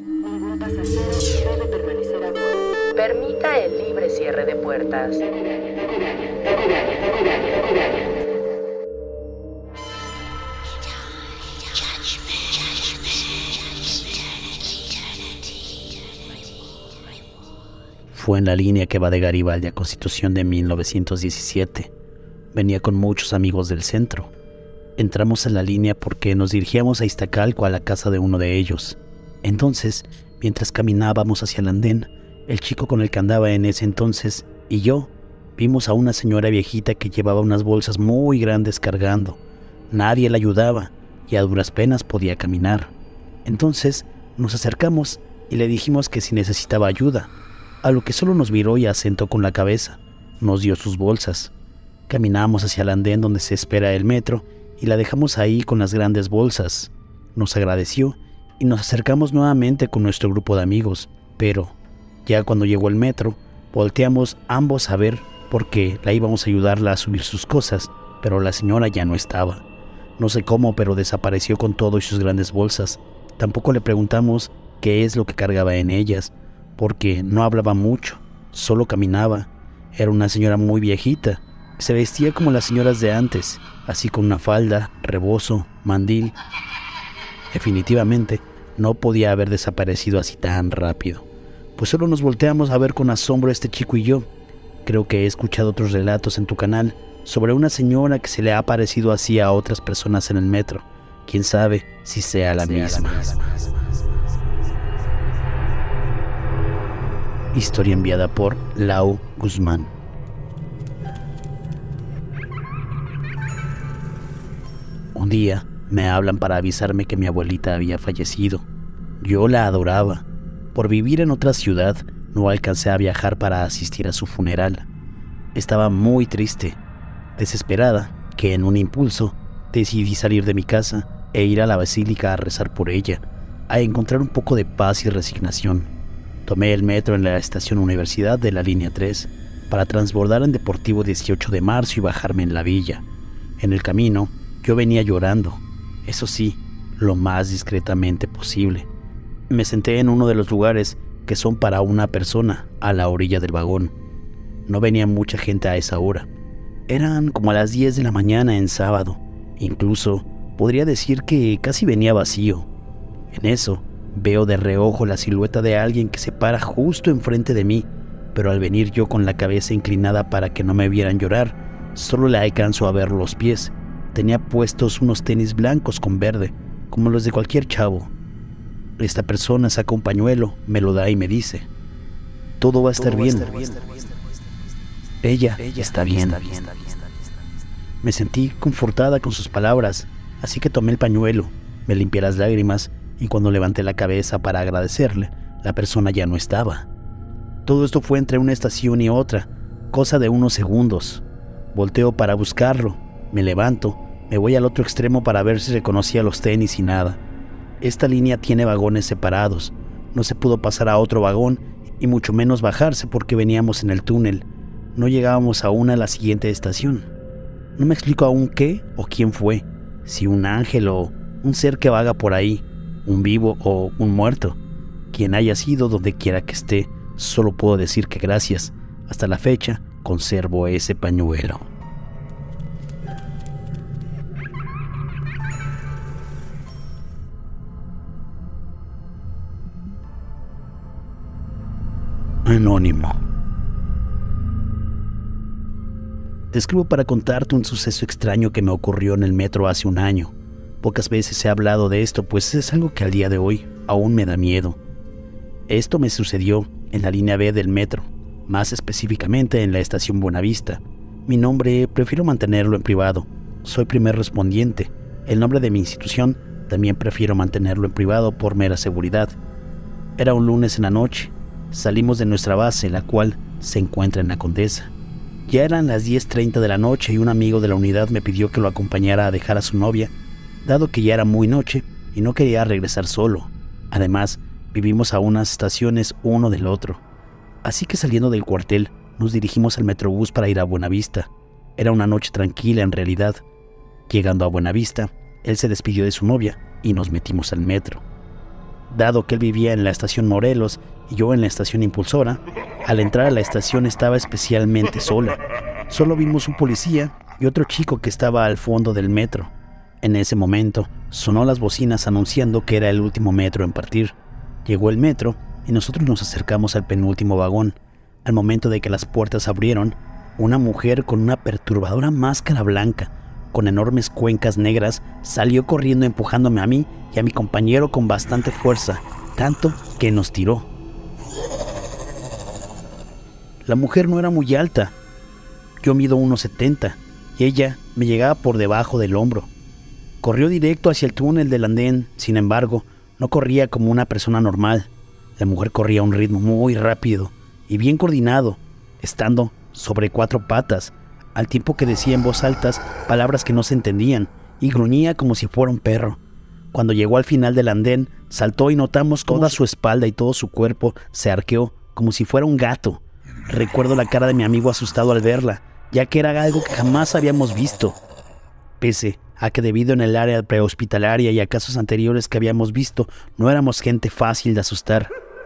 Ningún pasajero debe permanecer a bordo. Permita el libre cierre de puertas. Fue en la línea que va de Garibaldi a Constitución de 1917. Venía con muchos amigos del centro. Entramos en la línea porque nos dirigíamos a Iztacalco, a la casa de uno de ellos. Entonces, mientras caminábamos hacia el andén, el chico con el que andaba en ese entonces y yo vimos a una señora viejita que llevaba unas bolsas muy grandes cargando. Nadie la ayudaba y a duras penas podía caminar. Entonces nos acercamos y le dijimos que si necesitaba ayuda, a lo que solo nos miró y asentó con la cabeza. Nos dio sus bolsas. Caminamos hacia el andén donde se espera el metro y la dejamos ahí con las grandes bolsas. Nos agradeció y nos acercamos nuevamente con nuestro grupo de amigos, pero ya cuando llegó el metro, volteamos ambos a ver porque la íbamos a ayudarla a subir sus cosas, pero la señora ya no estaba. No sé cómo, pero desapareció con todo y sus grandes bolsas. Tampoco le preguntamos qué es lo que cargaba en ellas, porque no hablaba mucho, solo caminaba. Era una señora muy viejita. Se vestía como las señoras de antes, así con una falda, rebozo, mandil. Definitivamente no podía haber desaparecido así tan rápido. Pues solo nos volteamos a ver con asombro este chico y yo. Creo que he escuchado otros relatos en tu canal sobre una señora que se le ha aparecido así a otras personas en el metro. Quién sabe si sea la misma. Historia enviada por Lau Guzmán. Un día me hablan para avisarme que mi abuelita había fallecido. Yo la adoraba. Por vivir en otra ciudad, no alcancé a viajar para asistir a su funeral. Estaba muy triste, desesperada, que en un impulso decidí salir de mi casa e ir a la basílica a rezar por ella, a encontrar un poco de paz y resignación. Tomé el metro en la estación Universidad de la línea 3 para transbordar en Deportivo 18 de Marzo y bajarme en la villa. En el camino, yo venía llorando, eso sí, lo más discretamente posible. Me senté en uno de los lugares que son para una persona, a la orilla del vagón. No venía mucha gente a esa hora. Eran como a las 10 de la mañana en sábado. Incluso podría decir que casi venía vacío. En eso, veo de reojo la silueta de alguien que se para justo enfrente de mí, pero al venir yo con la cabeza inclinada para que no me vieran llorar, solo le alcanzo a ver los pies. Tenía puestos unos tenis blancos con verde, como los de cualquier chavo. Esta persona saca un pañuelo, me lo da y me dice: todo va a estar bien. Ella está bien. Me sentí confortada con sus palabras, así que tomé el pañuelo, me limpié las lágrimas y cuando levanté la cabeza para agradecerle, la persona ya no estaba. Todo esto fue entre una estación y otra, cosa de unos segundos. Volteo para buscarlo, me levanto, me voy al otro extremo para ver si reconocía los tenis y nada. Esta línea tiene vagones separados, no se pudo pasar a otro vagón y mucho menos bajarse porque veníamos en el túnel. No llegábamos aún a la siguiente estación. No me explico aún qué o quién fue, si un ángel o un ser que vaga por ahí, un vivo o un muerto. Quien haya sido, donde quiera que esté, solo puedo decir que gracias. Hasta la fecha conservo ese pañuelo. Anónimo. Te escribo para contarte un suceso extraño que me ocurrió en el metro hace un año. Pocas veces he hablado de esto, pues es algo que al día de hoy aún me da miedo. Esto me sucedió en la línea B del metro, más específicamente en la estación Buenavista. Mi nombre prefiero mantenerlo en privado. Soy primer respondiente. El nombre de mi institución también prefiero mantenerlo en privado por mera seguridad. Era un lunes en la noche. Salimos de nuestra base, la cual se encuentra en la Condesa. Ya eran las 10:30 de la noche y un amigo de la unidad me pidió que lo acompañara a dejar a su novia, dado que ya era muy noche y no quería regresar solo. Además, vivimos a unas estaciones uno del otro. Así que saliendo del cuartel, nos dirigimos al Metrobús para ir a Buenavista. Era una noche tranquila en realidad. Llegando a Buenavista, él se despidió de su novia y nos metimos al metro. Dado que él vivía en la estación Morelos y yo en la estación Impulsora, al entrar a la estación estaba especialmente sola. Solo vimos un policía y otro chico que estaba al fondo del metro. En ese momento, sonó las bocinas anunciando que era el último metro en partir. Llegó el metro y nosotros nos acercamos al penúltimo vagón. Al momento de que las puertas abrieron, una mujer con una perturbadora máscara blanca, con enormes cuencas negras, salió corriendo empujándome a mí y a mi compañero con bastante fuerza, tanto que nos tiró. La mujer no era muy alta. Yo mido 1,70 y ella me llegaba por debajo del hombro. Corrió directo hacia el túnel del andén, sin embargo, no corría como una persona normal. La mujer corría a un ritmo muy rápido y bien coordinado, estando sobre 4 patas, al tiempo que decía en voz alta palabras que no se entendían y gruñía como si fuera un perro. Cuando llegó al final del andén, saltó y notamos toda su espalda y todo su cuerpo se arqueó como si fuera un gato. Recuerdo la cara de mi amigo asustado al verla, ya que era algo que jamás habíamos visto. Pese a que debido en el área prehospitalaria y a casos anteriores que habíamos visto, no éramos gente fácil de asustar.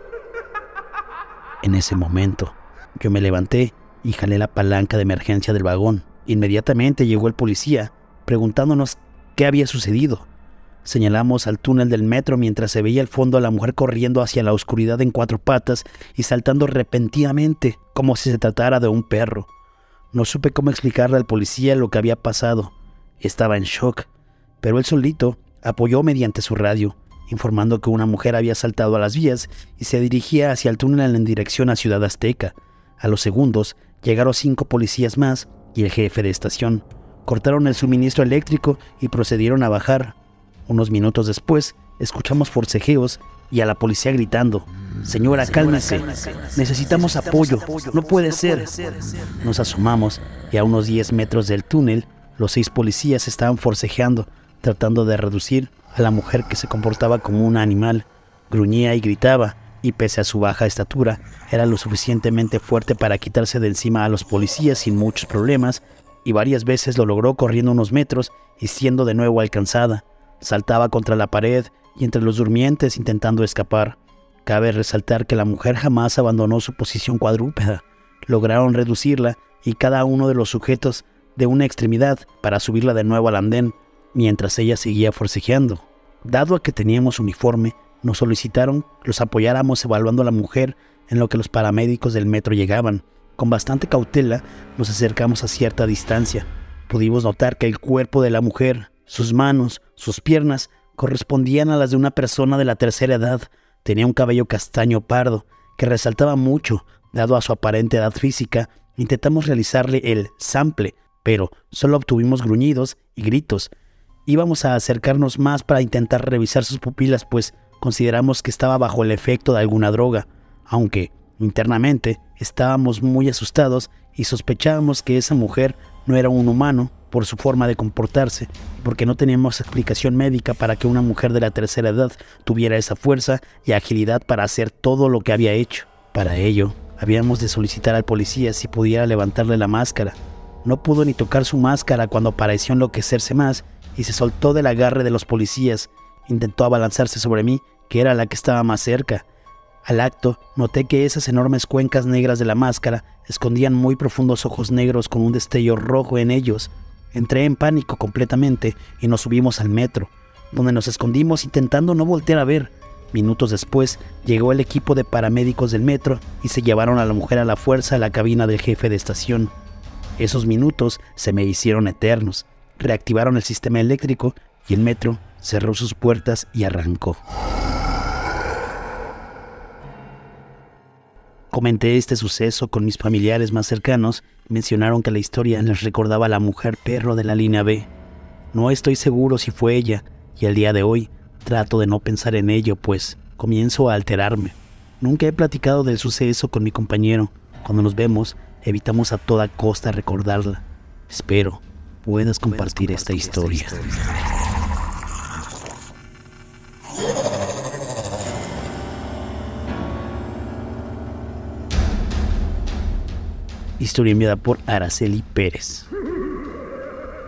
En ese momento, yo me levanté y jalé la palanca de emergencia del vagón. Inmediatamente llegó el policía, preguntándonos qué había sucedido. Señalamos al túnel del metro mientras se veía al fondo a la mujer corriendo hacia la oscuridad en 4 patas y saltando repentinamente, como si se tratara de un perro. No supe cómo explicarle al policía lo que había pasado. Estaba en shock, pero él solito apoyó mediante su radio, informando que una mujer había saltado a las vías y se dirigía hacia el túnel en dirección a Ciudad Azteca. A los segundos llegaron 5 policías más y el jefe de estación. Cortaron el suministro eléctrico y procedieron a bajar. Unos minutos después, escuchamos forcejeos y a la policía gritando: «Señora, cálmese, necesitamos apoyo, no puede ser». Nos asomamos y a unos 10 metros del túnel, los 6 policías estaban forcejeando, tratando de reducir a la mujer que se comportaba como un animal. Gruñía y gritaba, y pese a su baja estatura, era lo suficientemente fuerte para quitarse de encima a los policías sin muchos problemas, y varias veces lo logró corriendo unos metros y siendo de nuevo alcanzada. Saltaba contra la pared y entre los durmientes intentando escapar. Cabe resaltar que la mujer jamás abandonó su posición cuadrúpeda. Lograron reducirla y cada uno de los sujetos de una extremidad para subirla de nuevo al andén, mientras ella seguía forcejeando. Dado a que teníamos uniforme, nos solicitaron los apoyáramos evaluando a la mujer en lo que los paramédicos del metro llegaban. Con bastante cautela nos acercamos a cierta distancia. Pudimos notar que el cuerpo de la mujer, sus manos, sus piernas, correspondían a las de una persona de la tercera edad. Tenía un cabello castaño pardo, que resaltaba mucho, dado a su aparente edad física. Intentamos realizarle el sample, pero solo obtuvimos gruñidos y gritos. Íbamos a acercarnos más para intentar revisar sus pupilas, pues consideramos que estaba bajo el efecto de alguna droga, aunque internamente estábamos muy asustados y sospechábamos que esa mujer no era un humano por su forma de comportarse, porque no teníamos explicación médica para que una mujer de la tercera edad tuviera esa fuerza y agilidad para hacer todo lo que había hecho. Para ello, habíamos de solicitar al policía si pudiera levantarle la máscara. No pudo ni tocar su máscara cuando pareció enloquecerse más y se soltó del agarre de los policías. Intentó abalanzarse sobre mí, que era la que estaba más cerca. Al acto, noté que esas enormes cuencas negras de la máscara escondían muy profundos ojos negros con un destello rojo en ellos. Entré en pánico completamente y nos subimos al metro, donde nos escondimos intentando no voltear a ver. Minutos después, llegó el equipo de paramédicos del metro y se llevaron a la mujer a la fuerza a la cabina del jefe de estación. Esos minutos se me hicieron eternos. Reactivaron el sistema eléctrico y el metro cerró sus puertas y arrancó. Comenté este suceso con mis familiares más cercanos y mencionaron que la historia les recordaba a la mujer perro de la línea B. No estoy seguro si fue ella, y al día de hoy trato de no pensar en ello, pues comienzo a alterarme. Nunca he platicado del suceso con mi compañero. Cuando nos vemos, evitamos a toda costa recordarla. Espero puedas compartir esta historia. Historia enviada por Araceli Pérez.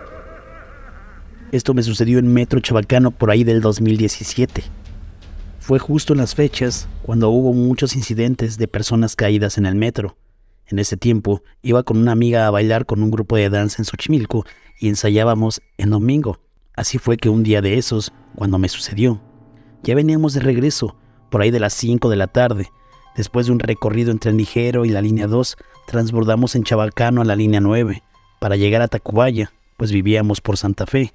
Esto me sucedió en Metro Chabacano por ahí del 2017. Fue justo en las fechas cuando hubo muchos incidentes de personas caídas en el metro. En ese tiempo iba con una amiga a bailar con un grupo de danza en Xochimilco y ensayábamos en domingo. Así fue que un día de esos, cuando me sucedió, ya veníamos de regreso, por ahí de las 5 de la tarde. Después de un recorrido en tren ligero y la línea 2, transbordamos en Chabacano a la línea 9 para llegar a Tacubaya, pues vivíamos por Santa Fe.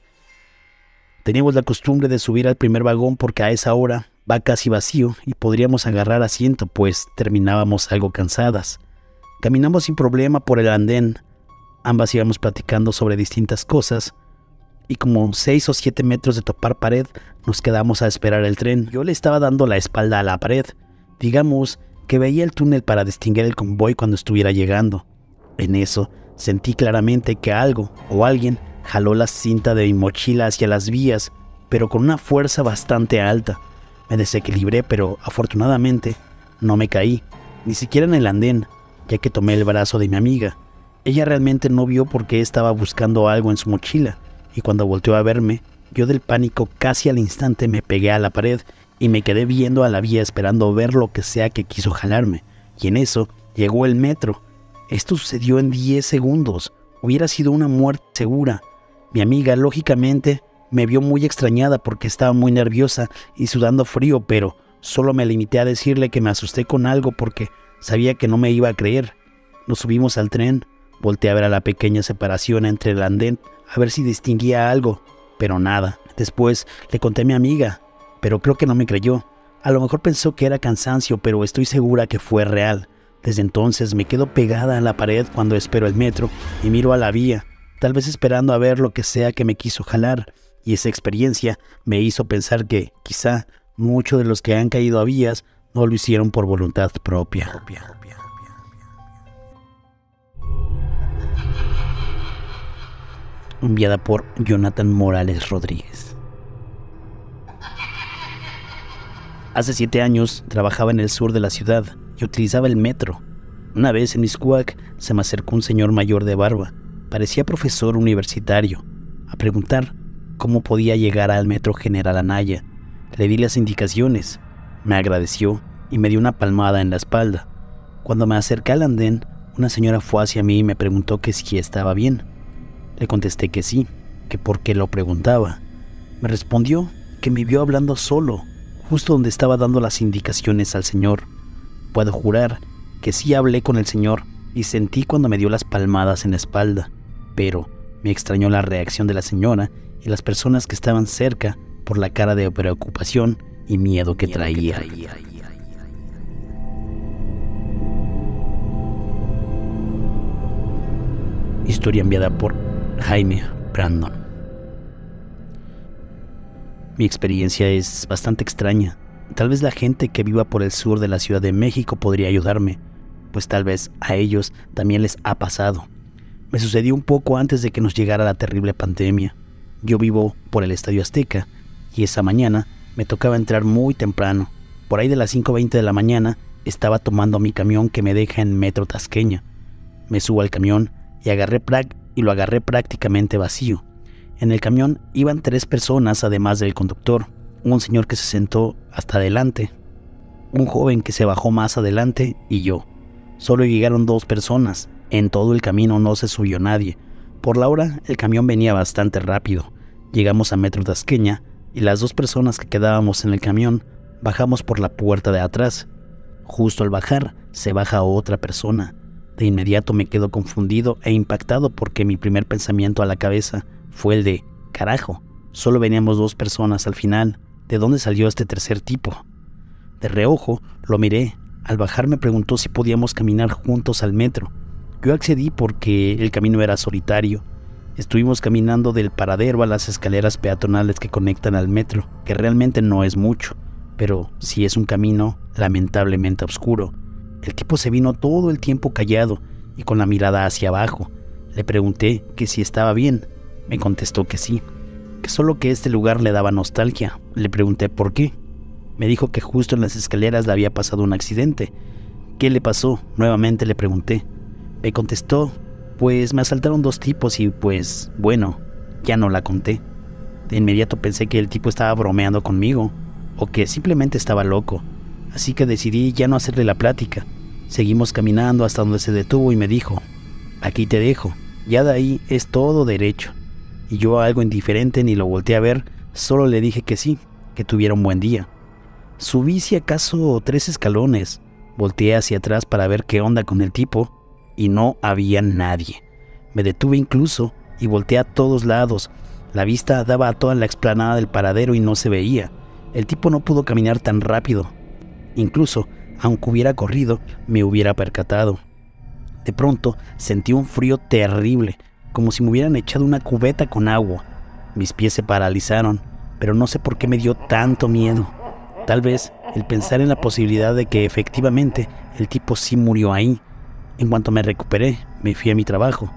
Teníamos la costumbre de subir al primer vagón porque a esa hora va casi vacío y podríamos agarrar asiento, pues terminábamos algo cansadas. Caminamos sin problema por el andén. Ambas íbamos platicando sobre distintas cosas y como 6 o 7 metros de topar pared nos quedamos a esperar el tren. Yo le estaba dando la espalda a la pared. Digamos que veía el túnel para distinguir el convoy cuando estuviera llegando. En eso sentí claramente que algo o alguien jaló la cinta de mi mochila hacia las vías, pero con una fuerza bastante alta. Me desequilibré, pero afortunadamente no me caí, ni siquiera en el andén, ya que tomé el brazo de mi amiga. Ella realmente no vio porque estaba buscando algo en su mochila, y cuando volteó a verme, yo del pánico casi al instante me pegué a la pared y me quedé viendo a la vía esperando ver lo que sea que quiso jalarme. Y en eso llegó el metro. Esto sucedió en 10 segundos. Hubiera sido una muerte segura. Mi amiga, lógicamente, me vio muy extrañada porque estaba muy nerviosa y sudando frío, pero solo me limité a decirle que me asusté con algo porque sabía que no me iba a creer. Nos subimos al tren, volteé a ver a la pequeña separación entre el andén a ver si distinguía algo, pero nada. Después le conté a mi amiga, pero creo que no me creyó. A lo mejor pensó que era cansancio, pero estoy segura que fue real. Desde entonces me quedo pegada a la pared cuando espero el metro y miro a la vía, tal vez esperando a ver lo que sea que me quiso jalar. Y esa experiencia me hizo pensar que, quizá, muchos de los que han caído a vías no lo hicieron por voluntad propia. Enviada por Jonathan Morales Rodríguez. Hace 7 años trabajaba en el sur de la ciudad y utilizaba el metro. Una vez en Miscuac se me acercó un señor mayor de barba, parecía profesor universitario, a preguntar cómo podía llegar al metro General Anaya. Le di las indicaciones, me agradeció y me dio una palmada en la espalda. Cuando me acerqué al andén, una señora fue hacia mí y me preguntó que si estaba bien. Le contesté que sí, que por qué lo preguntaba. Me respondió que me vio hablando solo, justo donde estaba dando las indicaciones al señor. Puedo jurar que sí hablé con el señor y sentí cuando me dio las palmadas en la espalda, pero me extrañó la reacción de la señora y las personas que estaban cerca por la cara de preocupación y miedo que traía. Historia enviada por Jaime Brandon. Mi experiencia es bastante extraña. Tal vez la gente que viva por el sur de la Ciudad de México podría ayudarme, pues tal vez a ellos también les ha pasado. Me sucedió un poco antes de que nos llegara la terrible pandemia. Yo vivo por el Estadio Azteca y esa mañana me tocaba entrar muy temprano. Por ahí de las 5:20 de la mañana estaba tomando mi camión que me deja en Metro Tasqueña. Me subo al camión y lo agarré prácticamente vacío. En el camión iban 3 personas además del conductor, un señor que se sentó hasta adelante, un joven que se bajó más adelante y yo. Solo llegaron 2 personas, en todo el camino no se subió nadie. Por la hora el camión venía bastante rápido. Llegamos a Metro Tasqueña y las 2 personas que quedábamos en el camión bajamos por la puerta de atrás. Justo al bajar se baja otra persona. De inmediato me quedo confundido e impactado porque mi primer pensamiento a la cabeza fue el de «Carajo, solo veníamos 2 personas al final, ¿de dónde salió este tercer tipo?» De reojo lo miré. Al bajar me preguntó si podíamos caminar juntos al metro. Yo accedí porque el camino era solitario. Estuvimos caminando del paradero a las escaleras peatonales que conectan al metro, que realmente no es mucho, pero sí es un camino lamentablemente oscuro. El tipo se vino todo el tiempo callado y con la mirada hacia abajo. Le pregunté que si estaba bien. Me contestó que sí, que solo que este lugar le daba nostalgia. Le pregunté por qué. Me dijo que justo en las escaleras le había pasado un accidente. ¿Qué le pasó? Nuevamente le pregunté. Me contestó, pues me asaltaron 2 tipos y pues, bueno, ya no la conté. De inmediato pensé que el tipo estaba bromeando conmigo. o que simplemente estaba loco, así que decidí ya no hacerle la plática. Seguimos caminando hasta donde se detuvo y me dijo: aquí te dejo, ya de ahí es todo derecho. Y yo, algo indiferente, ni lo volteé a ver, solo le dije que sí, que tuviera un buen día. Subí si acaso 3 escalones, volteé hacia atrás para ver qué onda con el tipo y no había nadie. Me detuve incluso y volteé a todos lados. La vista daba a toda la explanada del paradero y no se veía. El tipo no pudo caminar tan rápido. Incluso, aunque hubiera corrido, me hubiera percatado. De pronto sentí un frío terrible, como si me hubieran echado una cubeta con agua. Mis pies se paralizaron, pero no sé por qué me dio tanto miedo. Tal vez el pensar en la posibilidad de que efectivamente el tipo sí murió ahí. En cuanto me recuperé, me fui a mi trabajo.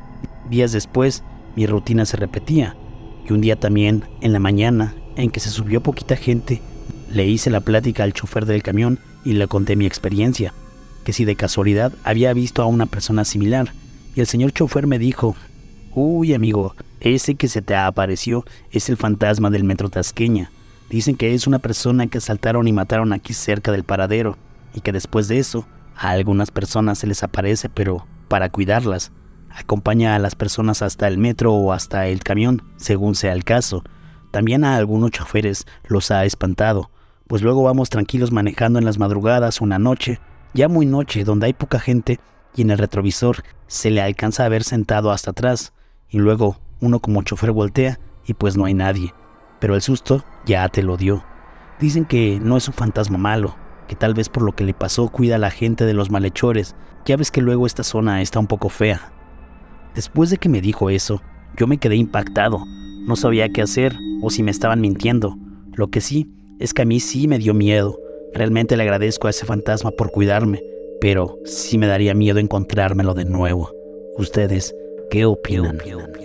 Días después, mi rutina se repetía. Y un día también, en la mañana, en que se subió poquita gente, le hice la plática al chofer del camión y le conté mi experiencia, que si de casualidad había visto a una persona similar. Y el señor chofer me dijo: uy, amigo, ese que se te apareció es el fantasma del Metro Tasqueña. Dicen que es una persona que asaltaron y mataron aquí cerca del paradero, y que después de eso, a algunas personas se les aparece, pero para cuidarlas. Acompaña a las personas hasta el metro o hasta el camión, según sea el caso. También a algunos choferes los ha espantado, pues luego vamos tranquilos manejando en las madrugadas o una noche, ya muy noche, donde hay poca gente, y en el retrovisor se le alcanza a ver sentado hasta atrás, y luego uno como chofer voltea y pues no hay nadie, pero el susto ya te lo dio. Dicen que no es un fantasma malo, que tal vez por lo que le pasó cuida a la gente de los malhechores. Ya ves que luego esta zona está un poco fea. Después de que me dijo eso, yo me quedé impactado. No sabía qué hacer o si me estaban mintiendo. Lo que sí es que a mí sí me dio miedo. Realmente le agradezco a ese fantasma por cuidarme, pero sí me daría miedo encontrármelo de nuevo. ¿Ustedes qué opinan?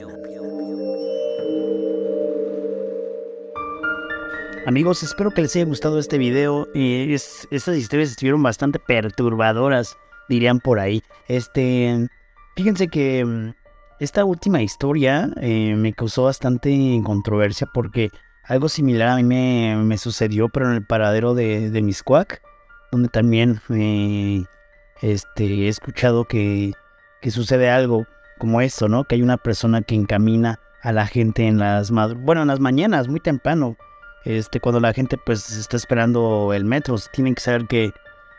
Amigos, espero que les haya gustado este video. Estas historias estuvieron bastante perturbadoras, dirían por ahí. Fíjense que esta última historia me causó bastante controversia porque algo similar a mí me sucedió, pero en el paradero de Mixcoac, donde también he escuchado que sucede algo como esto, ¿no? Que hay una persona que encamina a la gente en las mañanas, muy temprano. Cuando la gente pues está esperando el metro. Tienen que saber que,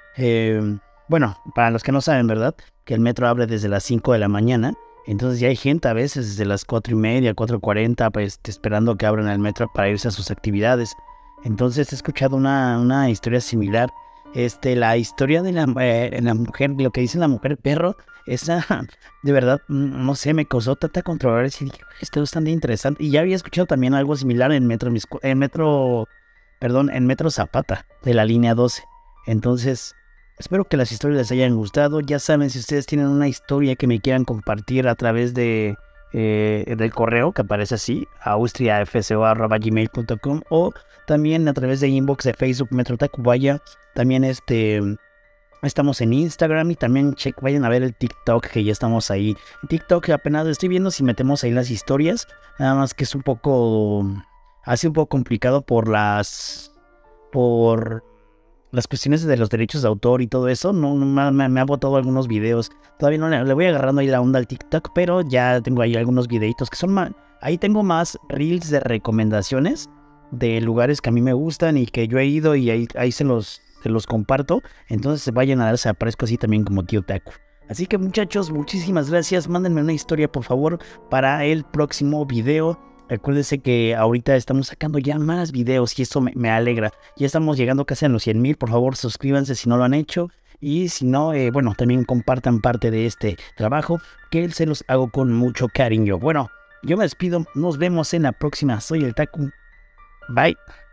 para los que no saben, ¿verdad? Que el metro abre desde las 5 de la mañana. Entonces ya hay gente a veces desde las 4:30, 4:40, pues esperando que abran el metro para irse a sus actividades. Entonces he escuchado una historia similar. La historia de la mujer, lo que dice la mujer perro, esa, de verdad, no sé, me causó tanta controversia y dije, esto es bastante interesante. Y ya había escuchado también algo similar en Metro Zapata, de la línea 12. Entonces, espero que las historias les hayan gustado. Ya saben, si ustedes tienen una historia que me quieran compartir a través del correo que aparece así, austriafco@gmail.com, o también a través de inbox de Facebook Metro Tacubaya. También estamos en Instagram y también vayan a ver el TikTok, que ya estamos ahí. En TikTok apenas estoy viendo si metemos ahí las historias, nada más que es un poco complicado por las cuestiones de los derechos de autor y todo eso. No me ha botado algunos videos. Todavía no le voy agarrando ahí la onda al TikTok, pero ya tengo ahí algunos videitos que son más. Ahí tengo más reels de recomendaciones de lugares que a mí me gustan y que yo he ido, y ahí se los comparto. Entonces vayan a darse, aparezco así también como Tío Taku. Así que muchachos, muchísimas gracias. Mándenme una historia por favor para el próximo video. Acuérdense que ahorita estamos sacando ya más videos y eso me alegra. Ya estamos llegando casi a los 100,000. Por favor, suscríbanse si no lo han hecho. Y si no, también compartan parte de este trabajo, que se los hago con mucho cariño. Bueno, yo me despido. Nos vemos en la próxima. Soy el Taku. Bye.